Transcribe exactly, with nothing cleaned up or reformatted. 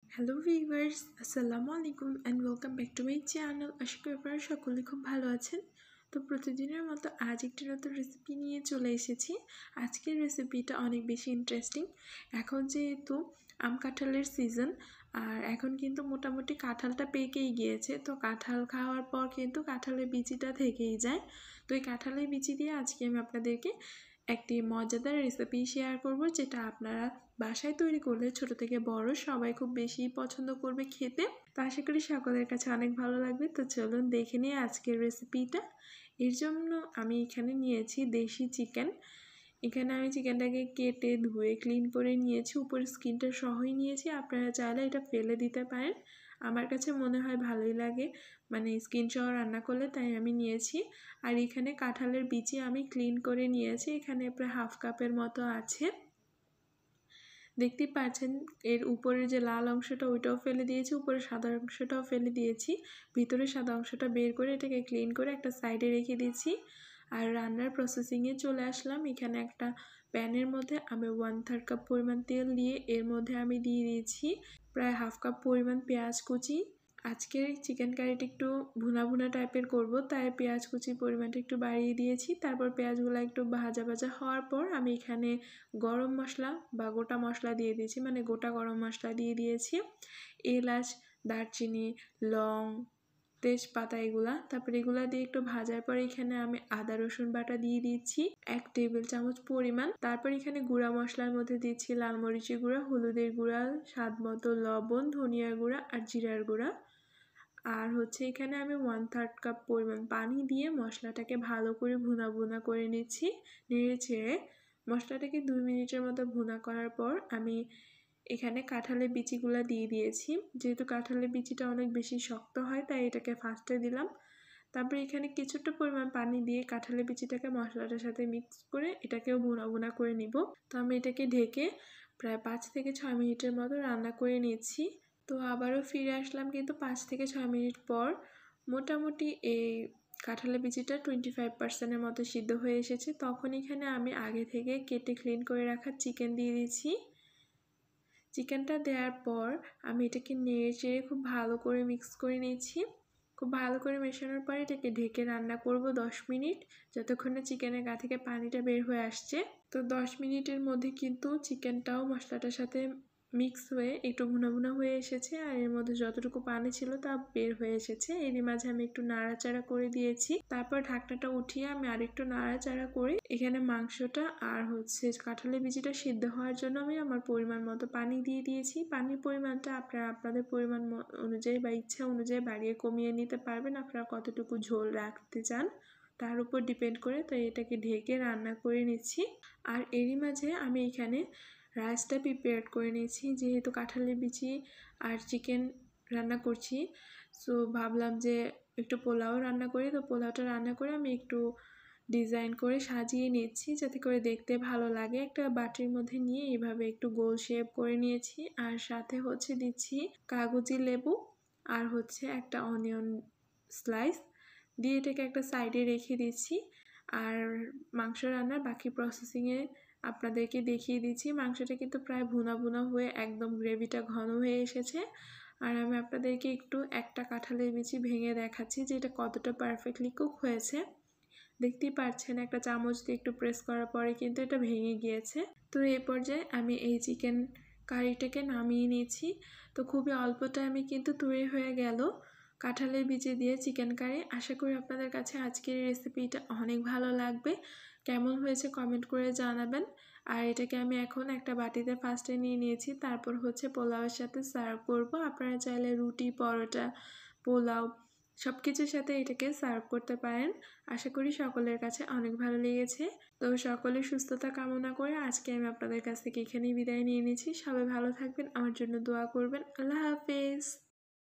Hello viewers, আসসালামু আলাইকুম and welcome back to my channel. আশা করি আপনারা সকলে খুব ভালো আছেন। তো প্রতিদিনের মতো আজ একটি নতুন রেসিপি নিয়ে চলে এসেছি। আজকের রেসিপিটা অনেক বেশি ইন্টারেস্টিং। এখন যেহেতু আম কাঁঠালের সিজন, আর এখন কিন্তু মোটামুটি কাঁঠালটা পেকেই গিয়েছে। তো কাঁঠাল খাওয়ার পর কিন্তু কাঁঠালের বিচিটা থেকেই যায়। তো এই কাঁঠালের বিচি দিয়ে আজকে আমি আপনাদেরকে একটি মজাদার রেসিপি শেয়ার করব, যেটা আপনারা বাসায় তৈরি করলে ছোট থেকে বড় সবাই খুব বেশি পছন্দ করবে খেতে। তো আশা করি সকলের কাছে অনেক ভালো লাগবে। তো চলুন দেখে নিই আজকের রেসিপিটা। এর জন্য আমি এখানে নিয়েছি দেশি চিকেন। এখানে আমি চিকেনটাকে কেটে ধুয়ে ক্লিন করে নিয়েছি, উপরে স্কিনটা সহই নিয়েছি। আপনারা চাইলে এটা ফেলে দিতে পারেন, আমার কাছে মনে হয় ভালোই লাগে মানে স্কিন সহ রান্না করলে, তাই আমি নিয়েছি। আর এখানে কাঁঠালের বিচি আমি ক্লিন করে নিয়েছি, এখানে প্রায় হাফ কাপের মতো আছে। দেখতেই পাচ্ছেন এর উপরের যে লাল অংশটা ওইটাও ফেলে দিয়েছি, উপরে সাদা অংশটাও ফেলে দিয়েছি। ভিতরে সাদা অংশটা বের করে এটাকে ক্লিন করে একটা সাইডে রেখে দিয়েছি। আর রান্নার প্রসেসিংয়ে চলে আসলাম। এখানে একটা প্যানের মধ্যে আমি ওয়ান থার্ড কাপ পরিমাণ তেল দিয়ে এর মধ্যে আমি দিয়ে দিয়েছি প্রায় হাফ কাপ পরিমাণ পেঁয়াজ কুচি। আজকের চিকেন কারিটা একটু ভুনা ভুনা টাইপের করব, তাই পেঁয়াজ কুচির পরিমাণটা একটু বাড়িয়ে দিয়েছি। তারপর পেঁয়াজগুলো একটু ভাজা ভাজা হওয়ার পর আমি এখানে গরম মশলা বা গোটা মশলা দিয়ে দিয়েছি, মানে গোটা গরম মশলা দিয়ে দিয়েছি, এলাচ, দারচিনি, লং, তেজপাতা এগুলা। তারপর এগুলা দিয়ে একটু ভাজার পর এখানে আমি আদা রসুন বাটা দিয়ে দিচ্ছি এক টেবিল চামচ পরিমাণ। তারপর এখানে গুঁড়া মশলার মধ্যে দিচ্ছি লাল মরিচের গুঁড়া, হলুদের গুঁড়া, স্বাদ মতো লবণ, ধনিয়ার গুঁড়া আর জিরার গুঁড়া। আর হচ্ছে এখানে আমি ওয়ান থার্ড কাপ পরিমাণ পানি দিয়ে মশলাটাকে ভালো করে ভুনা ভুনা করে নিচ্ছি, নেড়ে ছেড়ে। মশলাটাকে দুই মিনিটের মতো ভুনা করার পর আমি এখানে কাঁঠালের বিচিগুলো দিয়ে দিয়েছি। যেহেতু কাঁঠালের বিচিটা অনেক বেশি শক্ত হয়, তাই এটাকে ফার্স্টে দিলাম। তারপরে এখানে কিছুটা পরিমাণ পানি দিয়ে কাঁঠালের বিচিটাকে মশলাটার সাথে মিক্স করে এটাকেও ভুনা ভুনা করে নিব। তো আমি এটাকে ঢেকে প্রায় পাঁচ থেকে ছয় মিনিটের মতো রান্না করে নিচ্ছি। তো আবারও ফিরে আসলাম কিন্তু পাঁচ থেকে ছয় মিনিট পর। মোটামুটি এই কাঁঠালের বিচিটা টোয়েন্টি ফাইভ পার্সেন্টের মতো সিদ্ধ হয়ে এসেছে। তখন এখানে আমি আগে থেকে কেটে ক্লিন করে রাখা চিকেন দিয়ে দিচ্ছি। চিকেনটা দেওয়ার পর আমি এটাকে নেড়ে চেড়ে খুব ভালো করে মিক্স করে নিচ্ছি। খুব ভালো করে মেশানোর পর এটাকে ঢেকে রান্না করব দশ মিনিট, যতক্ষণে চিকেনের গা থেকে পানিটা বের হয়ে আসছে। তো দশ মিনিটের মধ্যে কিন্তু চিকেনটাও মশলাটার সাথে মিক্স হয়ে একটু ভুনা ভুনা হয়ে এসেছে, আর এর মধ্যে যতটুকু পানি ছিল তা বের হয়ে এসেছে। এরই মাঝে আমি একটু নাড়াচাড়া করে দিয়েছি। তারপর ঢাকনাটা উঠিয়ে আমি আরেকটু নাড়াচাড়া করে এখানে মাংসটা আর হচ্ছে কাঁঠালের বিচিটা সিদ্ধ হওয়ার জন্য আমি আমার পরিমাণ মতো পানি দিয়ে দিয়েছি। পানির পরিমাণটা আপনারা আপনাদের পরিমাণ অনুযায়ী বা ইচ্ছা অনুযায়ী বাড়িয়ে কমিয়ে নিতে পারবেন, আপনারা কতটুকু ঝোল রাখতে চান তার উপর ডিপেন্ড করে। তো এটাকে ঢেকে রান্না করে নিচ্ছি। আর এরই মাঝে আমি এখানে রাইসটা প্রিপেয়ার করে নিয়েছি, যেহেতু কাঁঠালের বিচি আর চিকেন রান্না করছি। সো ভাবলাম যে একটু পোলাও রান্না করি। তো পোলাওটা রান্না করে আমি একটু ডিজাইন করে সাজিয়ে নিচ্ছি, যাতে করে দেখতে ভালো লাগে। একটা বাটির মধ্যে নিয়ে এইভাবে একটু গোল শেপ করে নিয়েছি। আর সাথে হচ্ছে দিচ্ছি কাগজি লেবু আর হচ্ছে একটা অনিয়ন স্লাইস দিয়ে এটাকে একটা সাইডে রেখে দিচ্ছি। আর মাংস রান্নার বাকি প্রসেসিংয়ে আপনাদেরকে দেখিয়ে দিচ্ছি। মাংসটা কিন্তু প্রায় ভুনা ভুনা হয়ে একদম গ্রেভিটা ঘন হয়ে এসেছে। আর আমি আপনাদেরকে একটু একটা কাঁঠালের বিচি ভেঙে দেখাচ্ছি যে এটা কতটা পারফেক্টলি কুক হয়েছে। দেখতেই পাচ্ছেন একটা চামচ দিয়ে একটু প্রেস করার পরে কিন্তু এটা ভেঙে গিয়েছে। তো এই পর্যায়ে আমি এই চিকেন কারিটাকে নামিয়ে নিয়েছি। তো খুবই অল্প টাইমে কিন্তু তৈরি হয়ে গেল কাঁঠালের বিচি দিয়ে চিকেন কারি। আশা করি আপনাদের কাছে আজকের এই রেসিপিটা অনেক ভালো লাগবে। কেমন হয়েছে কমেন্ট করে জানাবেন। আর এটাকে আমি এখন একটা বাটিতে ফার্স্টে নিয়ে নিয়েছি, তারপর হচ্ছে পোলাওয়ের সাথে সার্ভ করব। আপনারা চাইলে রুটি, পরোটা, পোলাও সব কিছুর সাথে এটাকে সার্ভ করতে পারেন। আশা করি সকলের কাছে অনেক ভালো লেগেছে। তো সকলের সুস্থতা কামনা করে আজকে আমি আপনাদের কাছ থেকে এখানেই বিদায় নিয়ে নিচ্ছি। সবাই ভালো থাকবেন, আমার জন্য দোয়া করবেন। আল্লাহ হাফেজ।